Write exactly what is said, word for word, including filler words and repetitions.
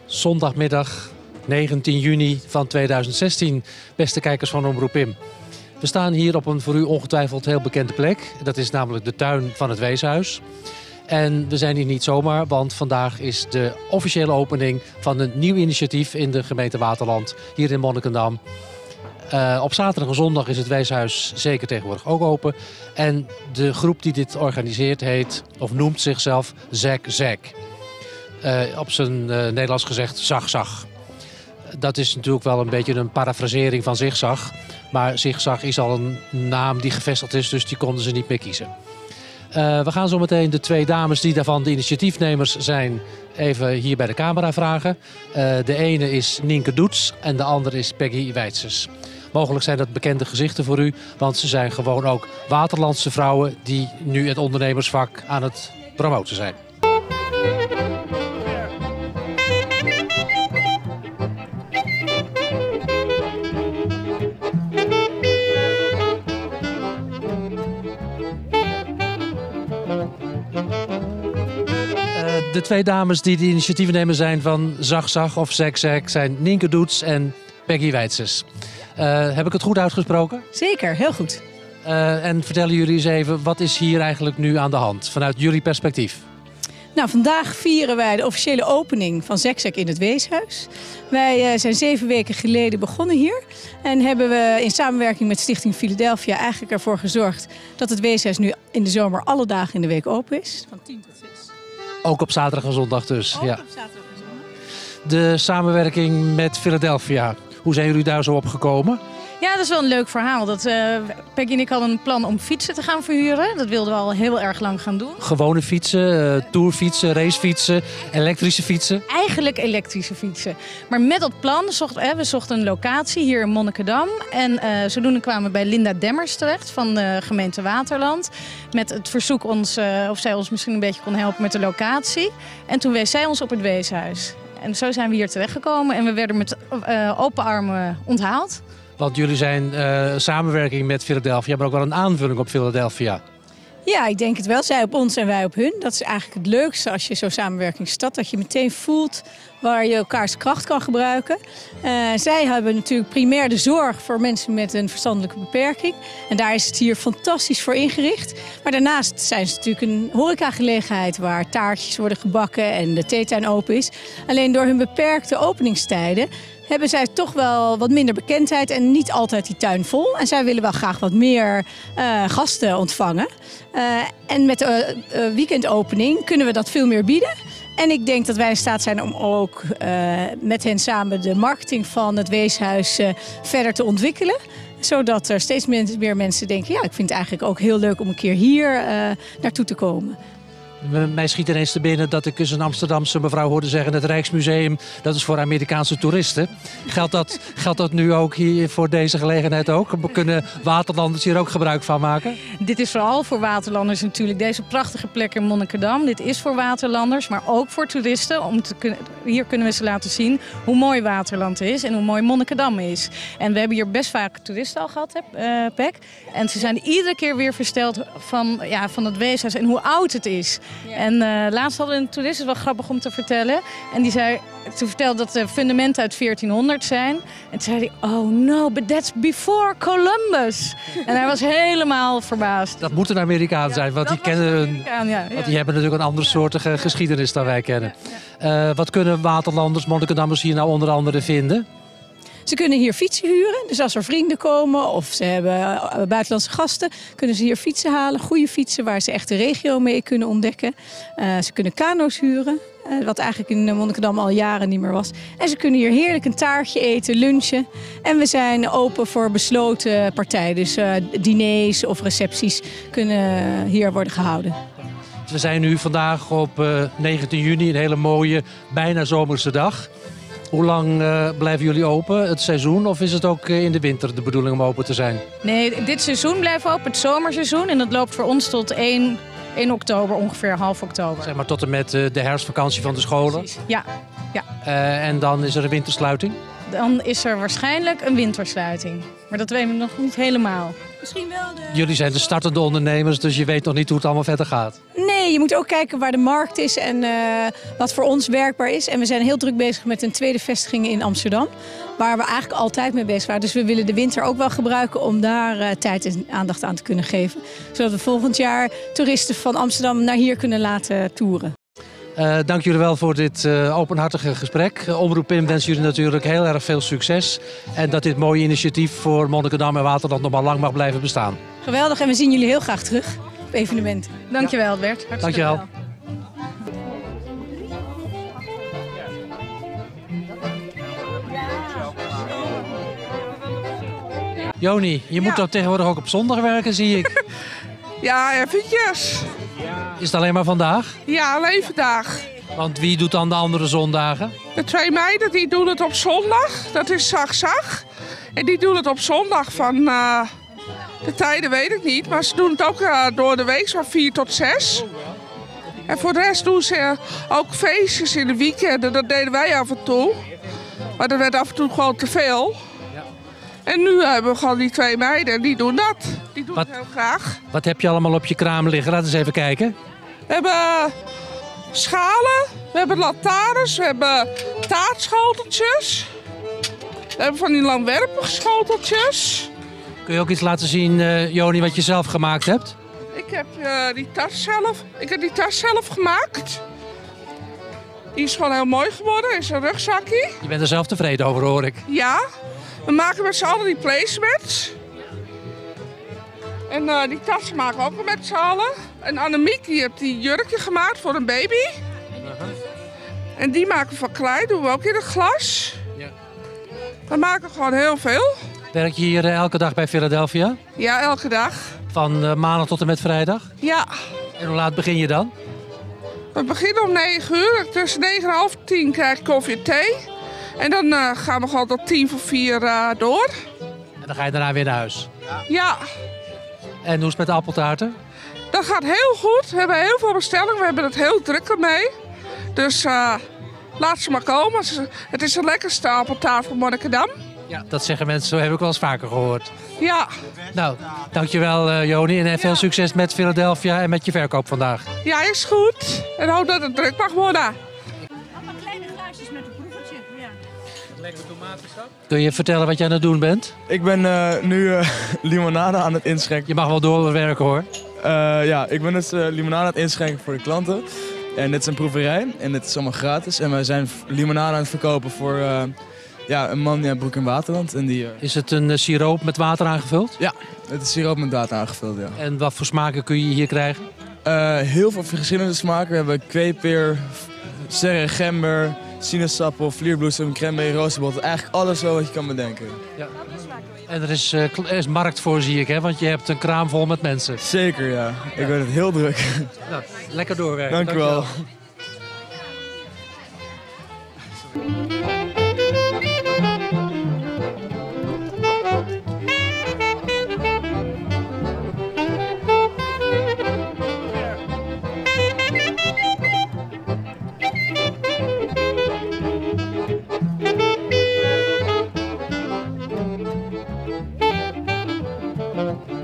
Zondagmiddag negentien juni van tweeduizend zestien, beste kijkers van Omroep Pim. We staan hier op een voor u ongetwijfeld heel bekende plek. Dat is namelijk de tuin van het Weeshuis. En we zijn hier niet zomaar, want vandaag is de officiële opening van een nieuw initiatief in de gemeente Waterland, hier in Monnikendam. Uh, op zaterdag en zondag is het Weeshuis zeker tegenwoordig ook open. En de groep die dit organiseert heet, of noemt zichzelf Zek Zek. Uh, op zijn uh, Nederlands gezegd Zag Zag. Dat is natuurlijk wel een beetje een parafrasering van Zigzag. Maar Zigzag is al een naam die gevestigd is, dus die konden ze niet meer kiezen. Uh, we gaan zo meteen de twee dames die daarvan de initiatiefnemers zijn even hier bij de camera vragen. Uh, de ene is Nienke Doets en de andere is Peggy Wijtsers. Mogelijk zijn dat bekende gezichten voor u, want ze zijn gewoon ook Waterlandse vrouwen die nu het ondernemersvak aan het promoten zijn. De twee dames die de initiatiefnemer zijn van Zag Zag of Zek Zek zijn Nienke Doets en Peggy Wijtsers. Uh, heb ik het goed uitgesproken? Zeker, heel goed. Uh, en vertellen jullie eens even, wat is hier eigenlijk nu aan de hand vanuit jullie perspectief? Nou, vandaag vieren wij de officiële opening van Zek Zek in het Weeshuis. Wij uh, zijn zeven weken geleden begonnen hier. En hebben we in samenwerking met Stichting Philadelphia eigenlijk ervoor gezorgd dat het Weeshuis nu in de zomer alle dagen in de week open is. Van tien tot zes. Ook op zaterdag en zondag dus. Ook ja. op zaterdag en zondag. De samenwerking met Philadelphia, hoe zijn jullie daar zo op gekomen? Ja, dat is wel een leuk verhaal. Dat, uh, Peggy en ik hadden een plan om fietsen te gaan verhuren. Dat wilden we al heel erg lang gaan doen. Gewone fietsen, uh, tourfietsen, racefietsen, elektrische fietsen? Eigenlijk elektrische fietsen. Maar met dat plan, zocht, eh, we zochten een locatie hier in Monnikendam. En uh, zodoende kwamen we bij Linda Demmers terecht van de gemeente Waterland. Met het verzoek ons, uh, of zij ons misschien een beetje kon helpen met de locatie. En toen wees zij ons op het Weeshuis. En zo zijn we hier terechtgekomen en we werden met uh, open armen onthaald. Want jullie zijn uh, samenwerking met Philadelphia, maar ook wel een aanvulling op Philadelphia. Ja, ik denk het wel. Zij op ons en wij op hun. Dat is eigenlijk het leukste als je zo'n samenwerking start. Dat je meteen voelt waar je elkaars kracht kan gebruiken. Uh, zij hebben natuurlijk primair de zorg voor mensen met een verstandelijke beperking. En daar is het hier fantastisch voor ingericht. Maar daarnaast zijn ze natuurlijk een horecagelegenheid waar taartjes worden gebakken en de theetuin open is. Alleen door hun beperkte openingstijden hebben zij toch wel wat minder bekendheid en niet altijd die tuin vol. En zij willen wel graag wat meer uh, gasten ontvangen. Uh, en met de uh, weekendopening kunnen we dat veel meer bieden. En ik denk dat wij in staat zijn om ook uh, met hen samen de marketing van het Weeshuis uh, verder te ontwikkelen. Zodat er steeds meer mensen denken, ja, ik vind het eigenlijk ook heel leuk om een keer hier uh, naartoe te komen. Mij schiet ineens te binnen dat ik eens een Amsterdamse mevrouw hoorde zeggen, het Rijksmuseum, dat is voor Amerikaanse toeristen. Geldt dat, geldt dat nu ook hier voor deze gelegenheid ook? Kunnen Waterlanders hier ook gebruik van maken? Dit is vooral voor Waterlanders natuurlijk. Deze prachtige plek in Monnikendam. Dit is voor Waterlanders, maar ook voor toeristen. Om te kunnen, hier kunnen we ze laten zien hoe mooi Waterland is en hoe mooi Monnikendam is. En we hebben hier best vaak toeristen al gehad, hè, uh, Pek. En ze zijn iedere keer weer versteld van, ja, van het Weeshuis en hoe oud het is. Ja. En uh, laatst hadden we een toerist, dat is wel grappig om te vertellen. En die zei, toen vertelde dat de fundamenten uit veertienhonderd zijn. En toen zei hij, oh no, but that's before Columbus. En hij was helemaal verbaasd. Dat moet een Amerikaan ja, zijn, want die kennen een, ja, ja. want die hebben natuurlijk een andere soortige ja. geschiedenis dan wij kennen. Ja, ja. Uh, wat kunnen Waterlanders, Monnikendammers hier nou onder andere vinden? Ze kunnen hier fietsen huren. Dus als er vrienden komen of ze hebben buitenlandse gasten, kunnen ze hier fietsen halen. Goede fietsen waar ze echt de regio mee kunnen ontdekken. Uh, ze kunnen kano's huren. Uh, wat eigenlijk in Monnikendam al jaren niet meer was. En ze kunnen hier heerlijk een taartje eten, lunchen. En we zijn open voor besloten partijen. Dus uh, diners of recepties kunnen hier worden gehouden. We zijn nu vandaag op uh, negentien juni, een hele mooie, bijna zomerse dag. Hoe lang uh, blijven jullie open, het seizoen? Of is het ook uh, in de winter de bedoeling om open te zijn? Nee, dit seizoen blijft open, het zomerseizoen. En dat loopt voor ons tot één oktober, ongeveer half oktober. Zeg maar tot en met uh, de herfstvakantie van de scholen? Precies, ja. ja. Uh, en dan is er een wintersluiting? Dan is er waarschijnlijk een wintersluiting. Maar dat weten we nog niet helemaal. Misschien wel de... Jullie zijn de startende ondernemers, dus je weet nog niet hoe het allemaal verder gaat. Nee, Nee, je moet ook kijken waar de markt is en uh, wat voor ons werkbaar is. En we zijn heel druk bezig met een tweede vestiging in Amsterdam. Waar we eigenlijk altijd mee bezig waren. Dus we willen de winter ook wel gebruiken om daar uh, tijd en aandacht aan te kunnen geven. Zodat we volgend jaar toeristen van Amsterdam naar hier kunnen laten toeren. Uh, dank jullie wel voor dit uh, openhartige gesprek. Uh, Omroep Pim wens jullie natuurlijk heel erg veel succes. En dat dit mooie initiatief voor Monnikendam en Waterland nog maar lang mag blijven bestaan. Geweldig, en we zien jullie heel graag terug op evenementen. Dankjewel, Bert. Dankjewel. Wel. Joni, je moet Ja. toch tegenwoordig ook op zondag werken, zie ik. Ja, eventjes. Is het alleen maar vandaag? Ja, alleen vandaag. Want wie doet dan de andere zondagen? De twee meiden die doen het op zondag. Dat is Zag-Zag. En die doen het op zondag van... Uh, de tijden weet ik niet. Maar ze doen het ook uh, door de week van vier tot zes. En voor de rest doen ze uh, ook feestjes in de weekenden. Dat deden wij af en toe. Maar dat werd af en toe gewoon te veel. En nu hebben we gewoon die twee meiden en die doen dat. Die doen Wat? het heel graag. Wat heb je allemaal op je kraam liggen? Laten we eens even kijken. We hebben schalen, we hebben lantaarns, we hebben taartschoteltjes. We hebben van die langwerpige schoteltjes. Kun je ook iets laten zien, uh, Joni, wat je zelf gemaakt hebt? Ik heb uh, die tas zelf, ik heb die tas zelf gemaakt. Die is gewoon heel mooi geworden, is een rugzakje. Je bent er zelf tevreden over, hoor ik. Ja, we maken met z'n allen die placemats. En uh, die tassen maken we ook met z'n allen. En Annemiek die heeft die jurkje gemaakt voor een baby. En die maken we van klei, doen we ook in het glas. Ja. We maken gewoon heel veel. Werk je hier uh, elke dag bij Philadelphia? Ja, elke dag. Van uh, maandag tot en met vrijdag? Ja, En hoe laat begin je dan? we beginnen om negen uur. Tussen negen en half tien krijg ik koffie en thee. En dan uh, gaan we gewoon tot tien voor vier uh, door. En dan ga je daarna weer naar huis. Ja, En hoe is het met de appeltaarten? dat gaat heel goed. We hebben heel veel bestellingen. We hebben het heel druk ermee. Dus uh, laat ze maar komen. Het is de lekkerste appeltaart van Monnikendam. Ja. Dat zeggen mensen, zo heb ik wel eens vaker gehoord. Ja, Nou, dankjewel uh, Joni. En veel succes met Philadelphia en met je verkoop vandaag. ja, is goed. En hoop dat het druk mag worden. Allemaal kleine glaasjes met een proevertje. Ja. Kun je vertellen wat je aan het doen bent? Ik ben uh, nu uh, limonade aan het inschenken. Je mag wel doorwerken, hoor. Uh, ja, ik ben dus uh, limonade aan het inschenken voor de klanten. En dit is een proeverij en dit is allemaal gratis. En wij zijn limonade aan het verkopen voor uh, ja, een man uit Broek in Waterland. En die, uh, Is het een uh, siroop met water aangevuld? ja, het is siroop met water aangevuld, ja. En wat voor smaken kun je hier krijgen? Uh, heel veel verschillende smaken. We hebben kweepeer, sterre, gember, sinaasappel, vlierbloesem, cranberry, rozenbot. Eigenlijk alles zo wat je kan bedenken. Ja. En er is, uh, er is markt voor, zie ik, hè? Want je hebt een kraam vol met mensen. Zeker, ja. Ik ben het heel druk. Nou, lekker doorwerken. Dank u wel. Thank you.